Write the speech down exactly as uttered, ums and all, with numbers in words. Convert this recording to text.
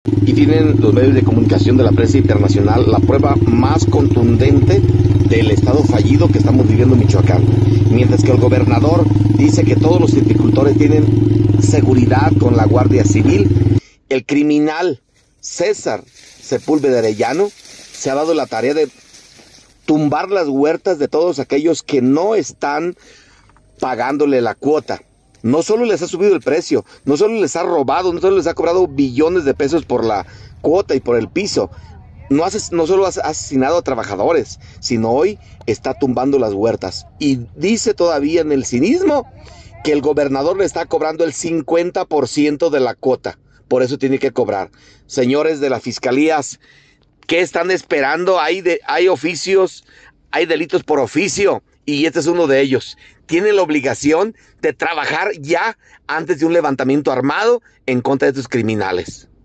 Y tienen los medios de comunicación de la prensa internacional la prueba más contundente del estado fallido que estamos viviendo en Michoacán. Mientras que el gobernador dice que todos los citricultores tienen seguridad con la Guardia Civil, el criminal César Sepúlveda Arellano se ha dado la tarea de tumbar las huertas de todos aquellos que no están pagándole la cuota. No solo les ha subido el precio, no solo les ha robado, no solo les ha cobrado billones de pesos por la cuota y por el piso. No, hace, no solo ha asesinado a trabajadores, sino hoy está tumbando las huertas. Y dice todavía en el cinismo que el gobernador le está cobrando el cincuenta por ciento de la cuota. Por eso tiene que cobrar. Señores de las fiscalías, ¿qué están esperando? Hay, de, hay oficios, hay delitos por oficio. Y este es uno de ellos. Tienen la obligación de trabajar ya antes de un levantamiento armado en contra de estos criminales.